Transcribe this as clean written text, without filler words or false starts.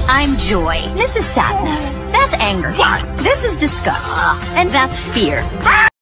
I'm joy. This is sadness. That's anger. What? This is disgust. And that's fear.